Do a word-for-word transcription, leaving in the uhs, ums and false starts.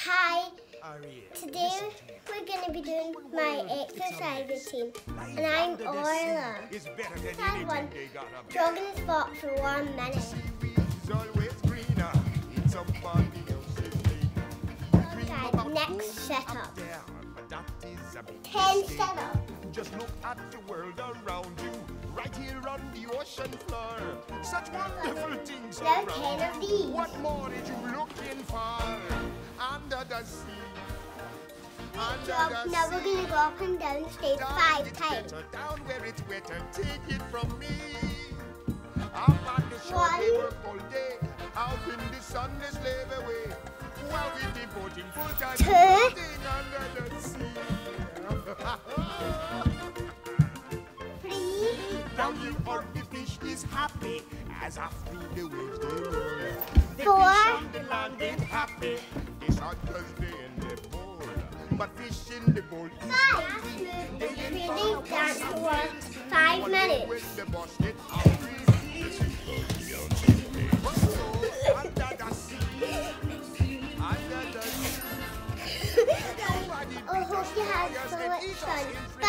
Hi, today we're going to be doing my exercise routine, and I'm Aurla. Side one, jog in the spot for one minute. Okay, next setup. ten setup. Just look at the world around you, right here on the ocean floor. Such wonderful things Now around ten of you. these. What more did you looking for? Under the sea. Under Jog. the Now sea. we're going to go up and down the stairs Down five it's times. better, down where it's wetter, take it from me. Up on the shore One. they work all day, out in the sun they slave away. While we devoting full time to Two. floating under the sea. Three. Down you or the fish is happy as after the waves they roll. The Four. fish on the land ain't happy. It's hot 'cause they in the bowl. But fish in the bowl is Five. Training dance for five minutes. when the boss get hungry. Under the sea. Under the sea. I hope you had so much fun.